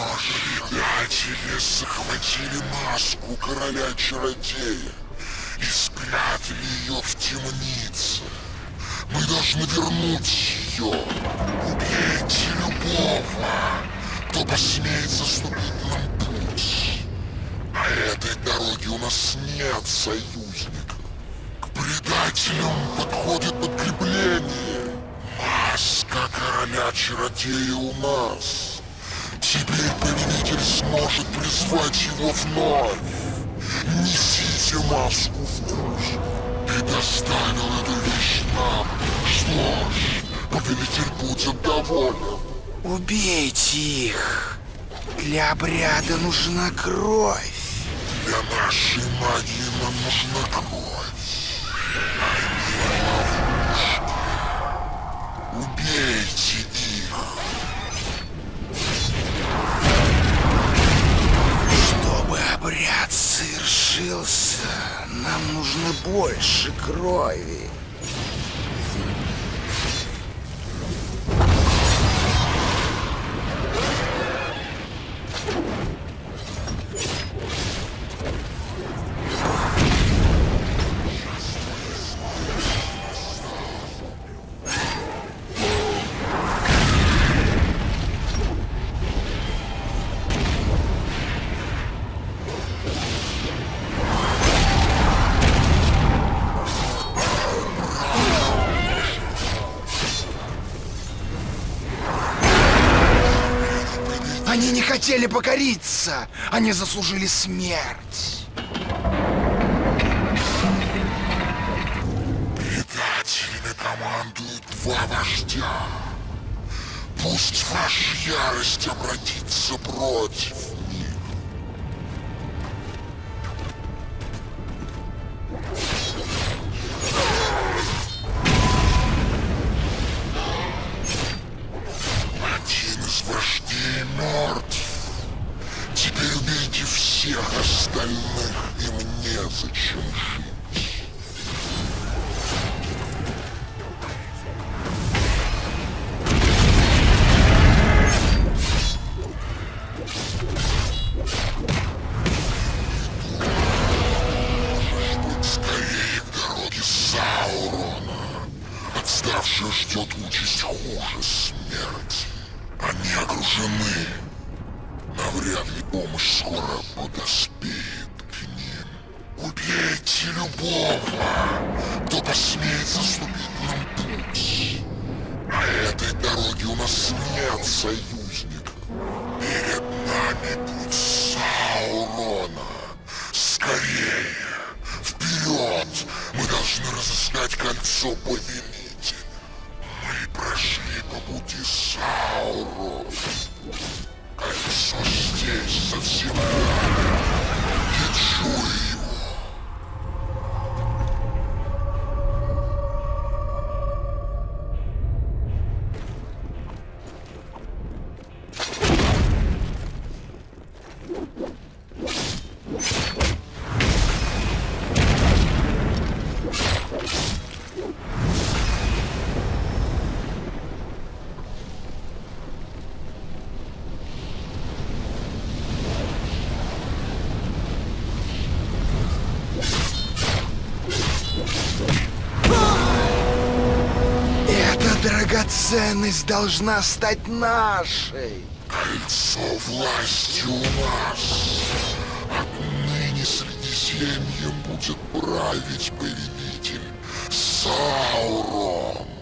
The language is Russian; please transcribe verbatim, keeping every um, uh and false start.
Предатели захватили маску короля-чародея и спрятали ее в темнице. Мы должны вернуть ее. Убейте любого, кто посмеет заступить нам путь. На этой дороге у нас нет союзников. К предателям подходит подкрепление. Маска короля-чародея у нас. Теперь повелитель сможет призвать его вновь. Несите маску в путь. Ты доставил эту вещь нам. Что ж, повелитель будет доволен. Убейте их. Для обряда нужна кровь. Для нашей магии нам нужна кровь. Они ловушки. Убейте их. Чтобы обряд совершился, нам нужно больше крови. Они не хотели покориться! Они заслужили смерть! Предателями командуют два вождя. Пусть ваша ярость обратится против них. Один из вождей мертв. Теперь убейте всех остальных, и мне зачем жить. Скорее к дороге Саурона. Отставшая ждет участь хуже смерти. Они окружены. Навряд ли помощь скоро подоспеет к ним. Убейте любого, кто посмеет заступить нам путь. На этой дороге у нас нет союзников. Перед нами путь Саурона. Скорее! Вперед! Мы должны разыскать кольцо повелителя. Мы прошли по пути Саурона. Кольцо здесь, совсем рядом. Я чую его. Драгоценность должна стать нашей. Кольцо власти у нас. Отныне Средиземьем будет править повелитель Саурон.